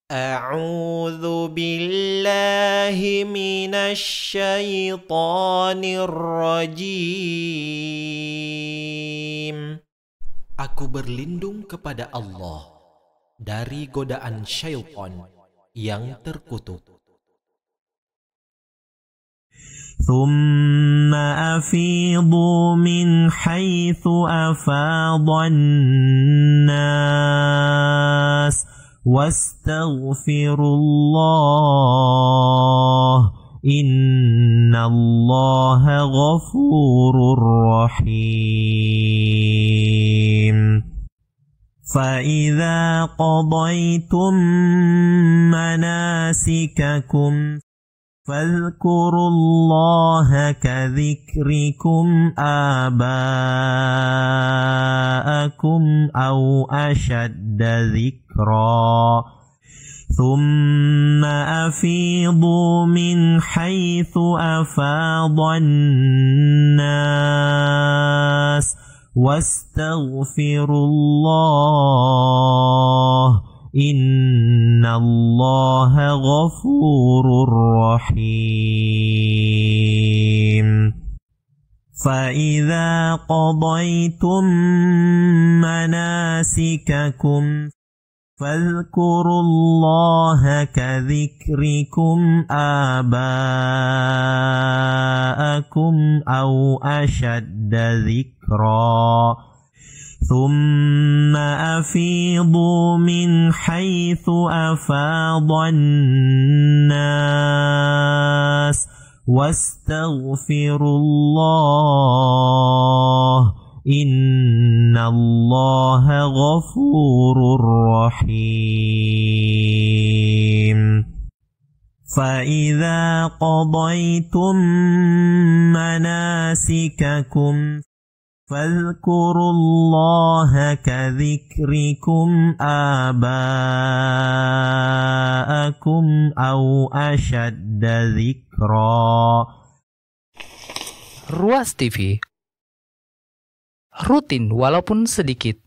أعوذ بالله من الشيطان الرجيم. Aku berlindung kepada Allah dari godaan syaitan yang terkutuk. ثم أفيضوا من حيث أفاض الناس واستغفروا الله إن الله غفور رحيم. فإذا قضيتم مناسككم فاذكروا الله كذكركم آباءكم أو أشد ذكرا ثم أفيضوا من حيث أفاض الناس واستغفروا الله إن الله غفور رحيم. فإذا قضيتم مناسككم فاذكروا الله كذكركم آباءكم أو أشد ذكرا ثم أفيضوا من حيث أفاض الناس واستغفروا الله إن الله غفور رحيم. فإذا قضيتم مناسككم فاذكروا الله كذكركم آباءكم أو أشد ذكرا. Ruas TV, rutin walaupun sedikit